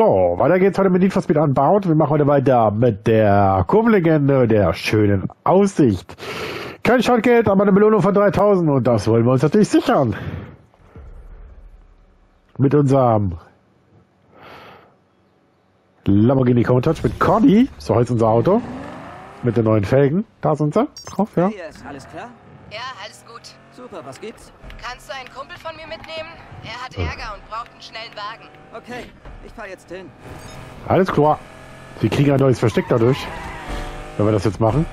So, weiter geht's heute mit Need for Speed Unbound. Wir machen heute weiter mit der Kurvenlegende der schönen Aussicht. Kein Schadgeld, aber eine Belohnung von 3000 und das wollen wir uns natürlich sichern. Mit unserem Lamborghini Countach mit Conny. So heißt unser Auto. Mit den neuen Felgen. Da sind sie drauf, ja. Hier ist alles klar? Ja, alles gut. Super, was gibt's? Kannst du einen Kumpel von mir mitnehmen? Er hat Ärger und braucht einen schnellen Wagen. Okay, ich fahr jetzt hin. Alles klar. Sie kriegen ein neues Versteck dadurch, wenn wir das jetzt machen.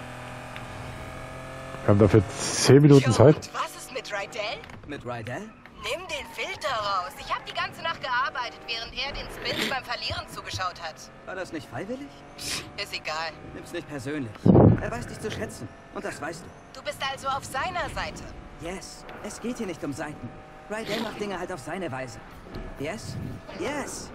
Wir haben dafür 10 Minuten Zeit. Und was ist mit Rydell? Mit Rydell? Nimm den Filter raus. Ich habe die ganze Nacht gearbeitet, während er den Spins beim Verlieren zugeschaut hat. War das nicht freiwillig? Ist egal. Nimm's nicht persönlich. Er weiß dich zu schätzen. Und das weißt du. Du bist also auf seiner Seite. Yes. Es geht hier nicht um Seiten. Rydell macht Dinge halt auf seine Weise. Yes? Yes.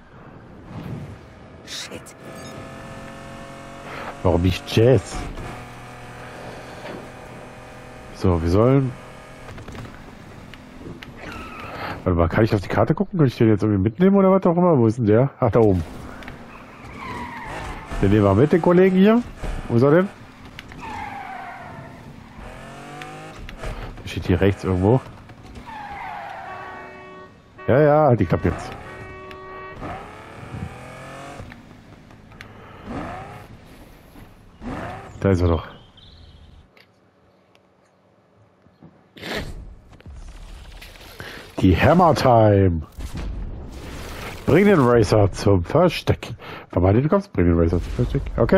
Shit. Warum nicht Jazz? So, wir sollen... Warte mal, kann ich auf die Karte gucken? Kann ich den jetzt irgendwie mitnehmen oder was auch immer? Wo ist denn der? Ach, da oben. Den nehmen wir mit, den Kollegen hier. Wo ist er denn? Der steht hier rechts irgendwo. Ja, ja, die klappt jetzt. Da ist er doch. Die Hammer Time. Bring den Racer zum Versteck. Vermeide, du kommst, bring den Racer zum Versteck. Okay.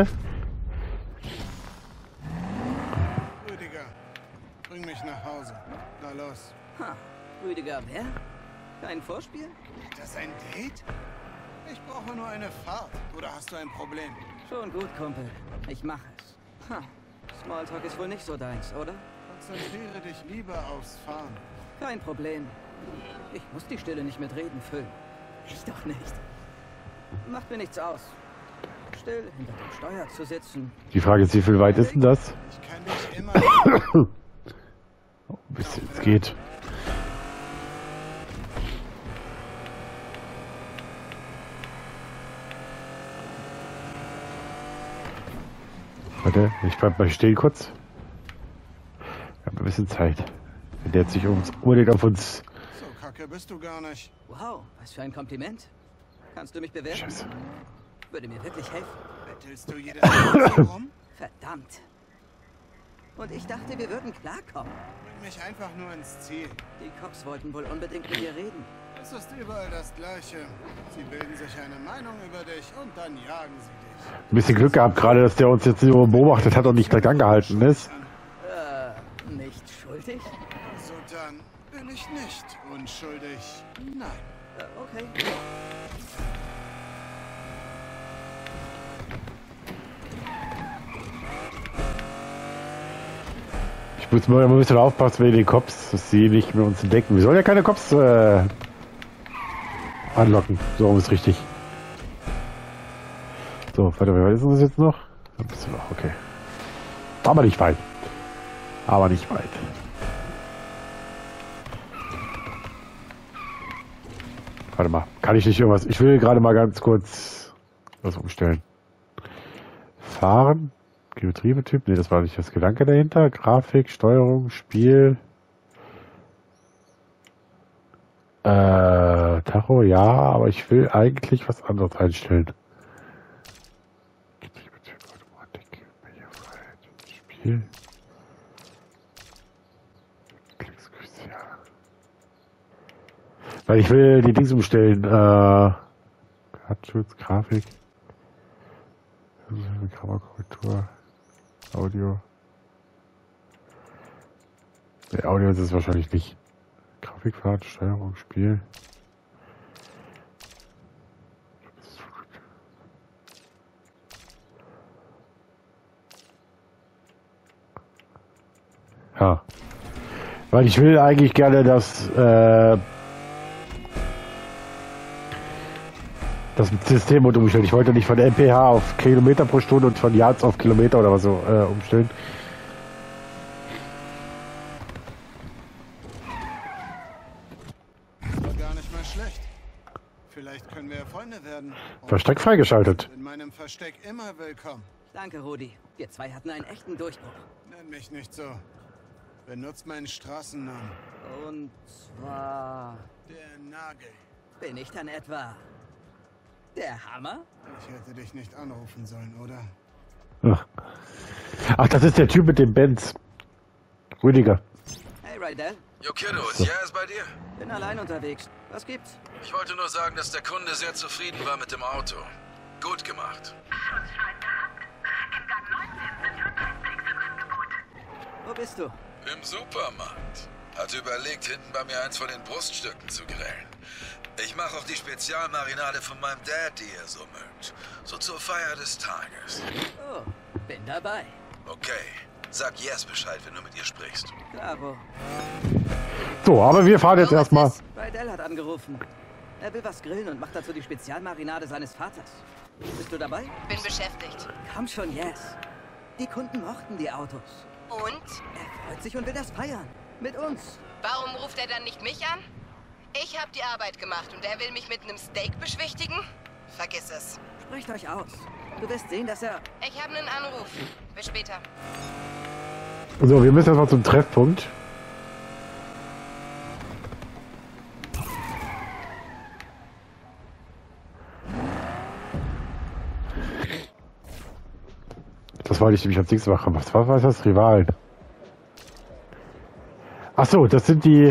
Rüdiger, bring mich nach Hause. Na los. Ha. Rüdiger, wer? Kein Vorspiel? Das ist ein Date? Ich brauche nur eine Fahrt. Oder hast du ein Problem? Schon gut, Kumpel. Ich mache es. Ha. Smalltalk ist wohl nicht so deins, oder? Konzentriere dich lieber aufs Fahren. Kein Problem. Ich muss die Stille nicht mit Reden füllen. Ich doch nicht. Macht mir nichts aus. Still hinter dem Steuer zu sitzen. Die Frage ist, wie viel weit ist denn das? Ich kann dich immer... Oh, bis es geht. Warte, ich bleib mal stehen kurz. Wir haben ein bisschen Zeit. Wenn der jetzt sich unbedingt auf uns... So kacke bist du gar nicht. Wow, was für ein Kompliment. Kannst du mich bewerten? Scheiße. Würde mir wirklich helfen. Bettelst du jede Minute rum? Verdammt. Und ich dachte, wir würden klarkommen. Bring mich einfach nur ins Ziel. Die Cops wollten wohl unbedingt mit dir reden. Es ist überall das Gleiche. Sie bilden sich eine Meinung über dich und dann jagen sie dich. Ein bisschen Glück gehabt gerade, dass der uns jetzt so beobachtet hat und nicht direkt angehalten ist. Nicht schuldig? So dann bin ich nicht unschuldig. Nein. Okay. Ich muss mal ein bisschen aufpassen wegen den Cops, dass sie nicht mit uns entdecken. Wir sollen ja keine Cops anlocken. So ist richtig. So, warte, wie weit ist das jetzt noch? Ein bisschen noch, okay. Aber nicht weit. Aber nicht weit. Warte mal, kann ich nicht irgendwas? Ich will gerade mal ganz kurz was umstellen. Fahren. Geometriebetrieb? Ne, das war nicht das Gedanke dahinter. Grafik, Steuerung, Spiel. Tacho, ja, aber ich will eigentlich was anderes einstellen. Getriebetyp, Automatik, Mediafreiheit, Spiel. Weil ich will die Dings umstellen. Radschutz, Grafik. Kamerakorrektur. Audio. Ne, Audio ist es wahrscheinlich nicht. Grafikfahrt, Steuerung, Spiel. Ja. Weil ich will eigentlich gerne das System umstellen. Ich wollte nicht von mph auf Kilometer pro Stunde und von Yards auf Kilometer oder was so umstellen. Das war gar nicht mal schlecht. Vielleicht können wir ja Freunde werden. Versteck freigeschaltet. In meinem Versteck immer willkommen. Danke, Rudi. Wir zwei hatten einen echten Durchbruch. Nenn mich nicht so. Benutzt meinen Straßennamen. Und zwar... Der Nagel. Bin ich dann etwa... der Hammer? Ich hätte dich nicht anrufen sollen, oder? Ach, das ist der Typ mit dem Benz. Rüdiger. Hey, Rydell. Jo, Kiddo, ist Jazz bei dir? Bin allein unterwegs. Was gibt's? Ich wollte nur sagen, dass der Kunde sehr zufrieden war mit dem Auto. Gut gemacht. Wo bist du? Im Supermarkt. Hatte überlegt, hinten bei mir eins von den Bruststücken zu grillen. Ich mache auch die Spezialmarinade von meinem Dad, die ihr so mögt. So zur Feier des Tages. Oh, bin dabei. Okay, sag Yes Bescheid, wenn du mit ihr sprichst. Klaro. So, aber wir fahren jetzt erstmal. Rydell hat angerufen. Er will was grillen und macht dazu die Spezialmarinade seines Vaters. Bist du dabei? Bin beschäftigt. Komm schon, Yes. Die Kunden mochten die Autos. Und? Er freut sich und will das feiern. Mit uns. Warum ruft er dann nicht mich an? Ich habe die Arbeit gemacht und er will mich mit einem Steak beschwichtigen? Vergiss es. Sprecht euch aus. Du wirst sehen, dass er... Ich habe einen Anruf. Bis später. So, wir müssen erstmal zum Treffpunkt. Das wollte ich nämlich als nächstes machen. Was war das? Rivalen. Ach so, das sind die...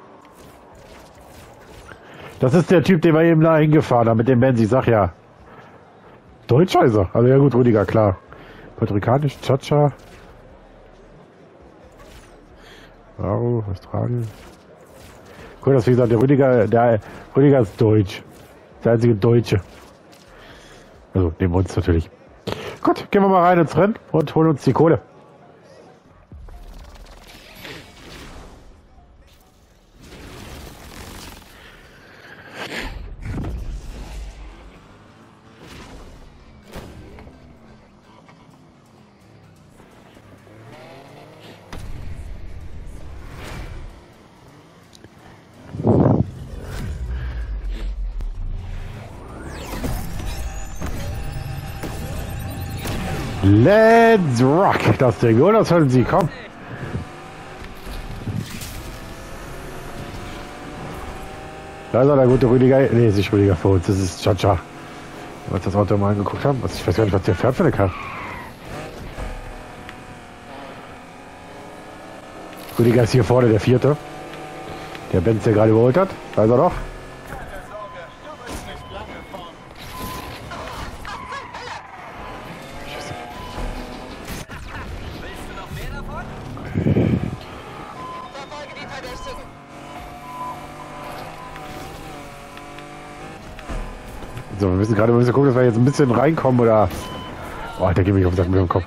Das ist der Typ, den wir eben da hingefahren haben mit dem Benz. Ich sag ja. Deutscher ist er. Also ja gut, Rüdiger, klar. Puerto-Ricanisch, Chacha. Wow, Australien. Cool, das wie gesagt, der Rüdiger ist Deutsch. Der einzige Deutsche. Also, neben uns natürlich. Gut, gehen wir mal rein ins Rennen und holen uns die Kohle. Let's rock das Ding, oder? Das hören Sie, komm. Da ist er, der gute Rüdiger. Nee, ist nicht Rüdiger vor uns, das ist Chacha. Wenn wir uns das Auto mal angeguckt haben. Ich weiß gar nicht, was der fährt für eine Karre. Rüdiger ist hier vorne, der vierte. Der Benz, der gerade überholt hat. Da ist er doch. So, wir müssen gucken, dass wir jetzt ein bisschen reinkommen, oder... Oh, der geht mich auf den Sack mit dem Kopf.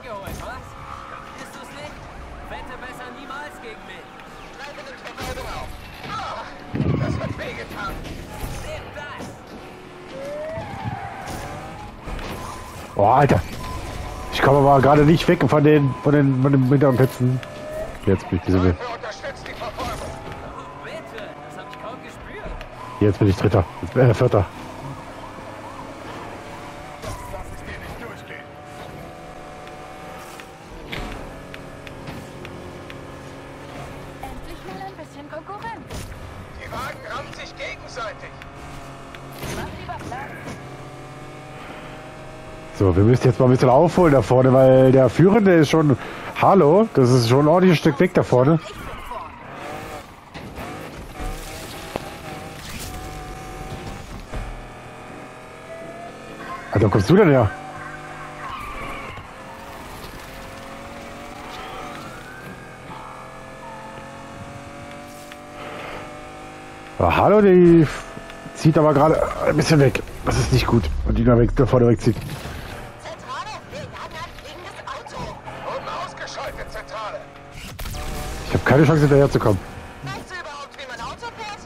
Oh, Alter. Ich komme aber gerade nicht weg von den mittleren Plätzen. Jetzt bin ich bisschen mehr. Jetzt bin ich Dritter. Vierter. So, wir müssen jetzt mal ein bisschen aufholen da vorne, weil der Führende ist schon... Hallo, das ist schon ein ordentliches Stück weg da vorne. Alter, wo kommst du denn her? Ja, hallo, die zieht aber gerade ein bisschen weg. Das ist nicht gut. Und die da vorne wegzieht. Ich habe keine Chance, hinterher zu kommen. Weißt du überhaupt, wie man Auto fährt?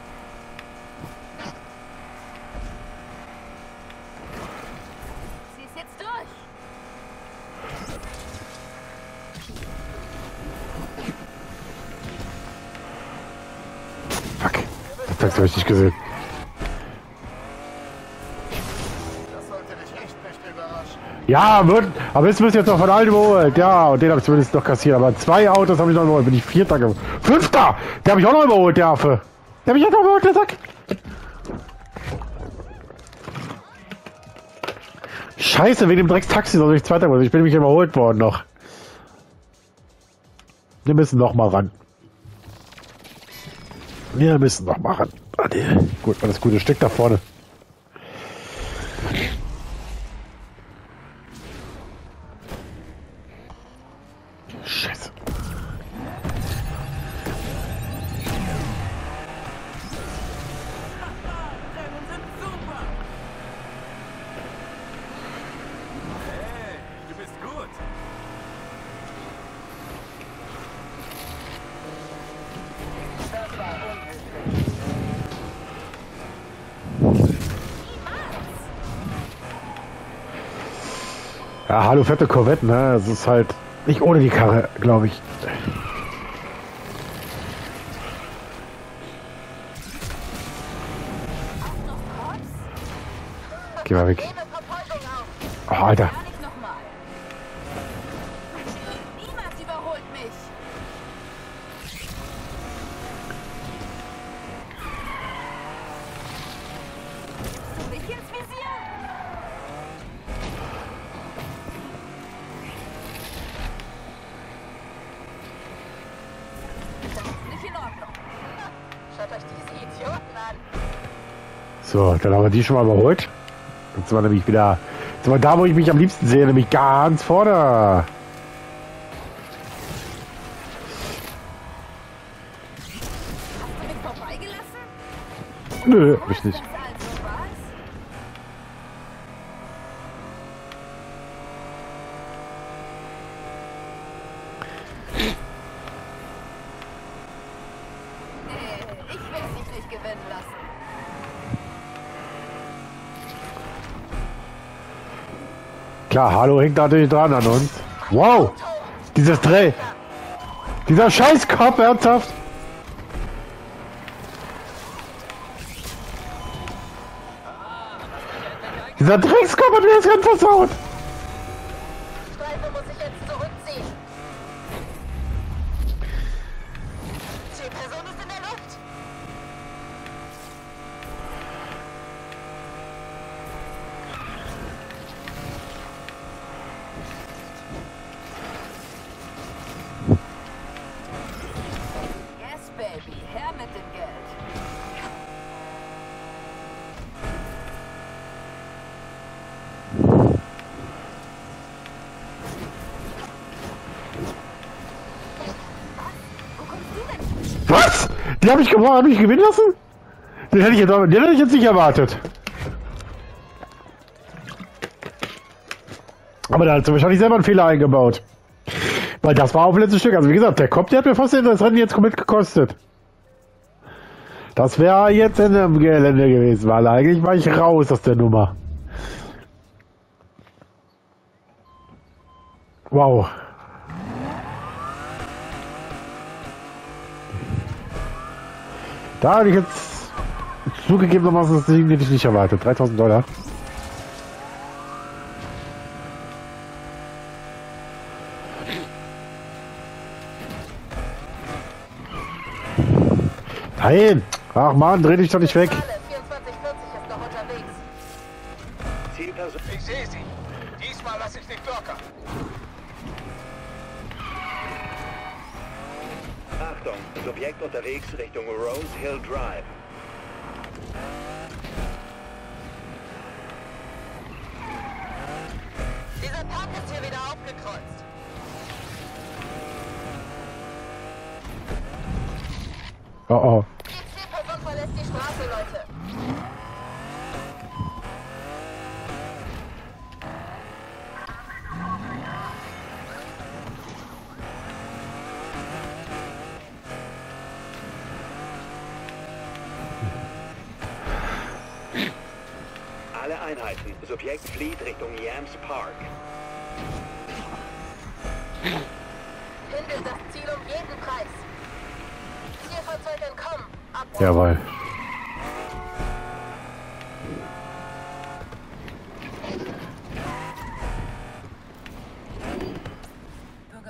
Sie ist jetzt durch. Fuck. Das hast du richtig gesehen. Ja, aber jetzt müsst ihr jetzt noch von allen überholt. Ja, und den habe ich zumindest noch kassiert. Aber 2 Autos habe ich noch überholt. Bin ich 4. geworden. 5. Der habe ich auch noch überholt, der Affe. Der habe ich auch noch überholt, der Sack. Scheiße, wegen dem Dreckstaxi soll ich 2. geworden. Ich bin nämlich überholt worden noch. Wir müssen noch mal ran. Wir müssen noch mal ran. Ah, nee. Gut, alles gute Stück da vorne. Scheiße. Du bist gut. Ja, hallo, fette Corvette, ne? Es ist halt nicht ohne die Karre, glaube ich. Geh mal weg. Oh, Alter. Niemand überholt mich. Du mich ins Visier? Das ist nicht in Ordnung. Schaut euch diese Idioten an. So, dann haben wir die schon mal überholt. Jetzt war nämlich wieder. Jetzt war da, wo ich mich am liebsten sehe, nämlich ganz vorne. Hast du mich vorbeigelassen? Nö, hab ich nicht. Also was? Ich will dich nicht gewinnen lassen. Klar, hallo hängt natürlich dran an uns. Wow! Dieses Dreh. Dieser Scheißkopf, ernsthaft? Dieser Dreckskopf hat mir das ganz versaut. Streife muss ich jetzt zurückziehen. Zielperson ist in der Luft. Yes, baby. Her mit dem Geld. Wo kommst du denn? Was? Die habe ich gewonnen, habe ich gewinnen lassen? Den hätte ich jetzt nicht erwartet. Aber da hat sie wahrscheinlich selber einen Fehler eingebaut. Weil das war auf dem letzten Stück. Also wie gesagt, der Kopf, der hat mir fast das Rennen jetzt komplett gekostet. Das wäre jetzt in dem Gelände gewesen, weil eigentlich war ich raus aus der Nummer. Wow. Da habe ich jetzt zugegebenermaßen das Ding nicht erwartet. 3.000 $. Nein! Ach man, dreh dich doch nicht weg. 2440 ist noch unterwegs. Zielperson. Ich sehe sie. Diesmal lasse ich nicht locker. Achtung, Subjekt unterwegs Richtung Rose Hill Drive. Dieser Park ist hier wieder aufgekreuzt. Oh oh. Die Zielperson verlässt die Straße, Leute. Alle Einheiten, Subjekt flieht Richtung Yams Park. Findet das Ziel um jeden Preis. Zielfahrzeug entkommen. Abbruch. Jawohl.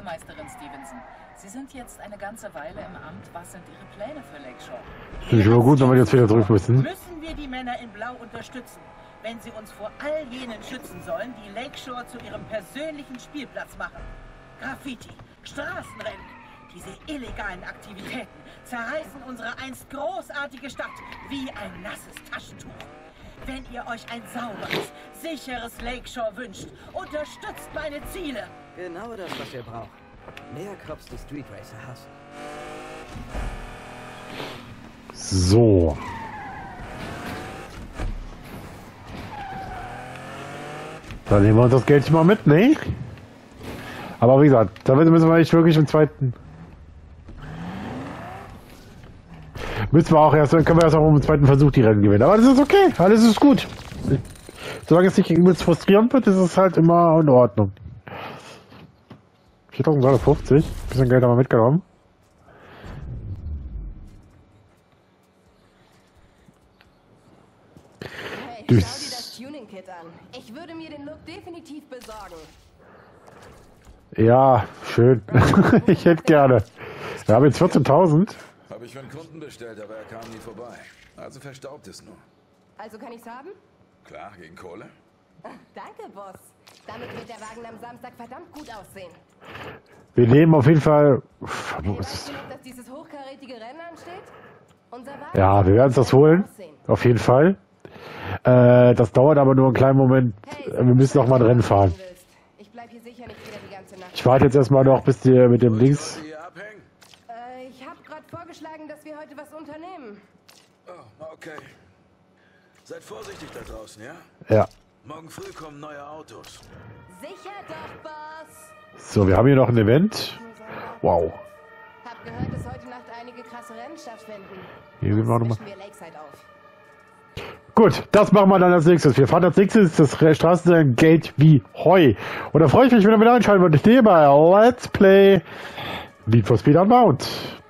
Hausmeisterin Stevenson. Sie sind jetzt eine ganze Weile im Amt. Was sind Ihre Pläne für Lakeshore? Finde ich aber gut, wenn wir jetzt wieder zurück müssen. Müssen wir die Männer in Blau unterstützen, wenn sie uns vor all jenen schützen sollen, die Lakeshore zu ihrem persönlichen Spielplatz machen. Graffiti, Straßenrennen, diese illegalen Aktivitäten zerreißen unsere einst großartige Stadt wie ein nasses Taschentuch. Wenn ihr euch ein sauberes, sicheres Lakeshore wünscht, unterstützt meine Ziele. Genau das, was wir brauchen. Mehr Cops, die Street Racer hassen. So. Dann nehmen wir uns das Geld mal mit, ne? Aber wie gesagt, damit müssen wir nicht wirklich im zweiten... Müssen wir auch erst, dann können wir erst auch im zweiten Versuch die Rennen gewinnen. Aber das ist okay, alles ist gut. Solange es nicht übelst frustrierend wird, ist es halt immer in Ordnung. 4.350, bisschen Geld haben wir mitgenommen. Hey, schau dir das Tuning-Kit an. Ich würde mir den Look definitiv besorgen. Ja, schön. Ich hätte gerne. Wir haben jetzt 14.000. Habe ich für einen Kunden bestellt, aber er kam nie vorbei. Also verstaubt es nur. Also kann ich's haben? Klar, gegen Kohle? Danke, Boss. Damit wird der Wagen am Samstag verdammt gut aussehen. Wir nehmen auf jeden Fall... Hey, weißt du noch, dass dieses hochkarätige Rennen ansteht? Unser Wagen Ja, wir werden uns das holen. Auf jeden Fall. Das dauert aber nur einen kleinen Moment. Wir müssen noch mal ein Rennen fahren. Ich bleib hier sicher nicht wieder die ganze Nacht. Ich warte jetzt erstmal noch, bis die mit dem Links... Ich habe gerade vorgeschlagen, dass wir heute was unternehmen. Oh, okay. Seid vorsichtig da draußen, ja? Ja. Morgen früh kommen neue Autos. Sicher doch, Boss. So, wir haben hier noch ein Event. Wow. Hab gehört, dass heute Nacht einige krasse Rennen stattfinden. Hier sind wir nochmal. Wir Lakeside auf. Gut, das machen wir dann als nächstes. Wir fahren als nächstes das Straßenrennen Geld wie Heu. Und da freue ich mich, wenn ihr wieder einschalten würdet. Ich stehe bei Let's Play Need for Speed Unbound.